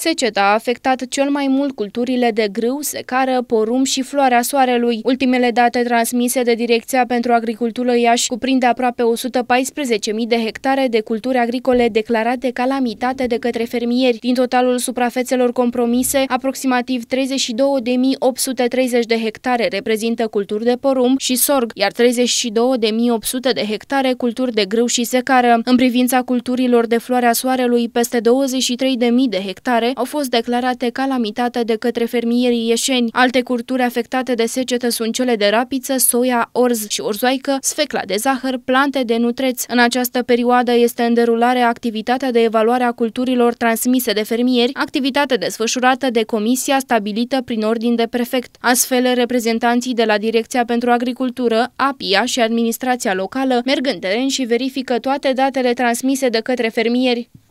Seceta a afectat cel mai mult culturile de grâu, secară, porumb și floarea soarelui. Ultimele date transmise de Direcția pentru Agricultură Iași cuprinde aproape 114.000 de hectare de culturi agricole declarate calamitate de către fermieri. Din totalul suprafețelor compromise, aproximativ 32.830 de hectare reprezintă culturi de porumb și sorg, iar 32.800 de hectare culturi de grâu și secară. În privința culturilor de floarea soarelui, peste 23.000 de hectare au fost declarate calamitate de către fermierii ieșeni. Alte culturi afectate de secetă sunt cele de rapiță, soia, orz și orzoaică, sfecla de zahăr, plante de nutreți. În această perioadă este în derulare activitatea de evaluare a culturilor transmise de fermieri, activitate desfășurată de comisia stabilită prin ordin de prefect. Astfel, reprezentanții de la Direcția pentru Agricultură, APIA și administrația locală merg în teren și verifică toate datele transmise de către fermieri.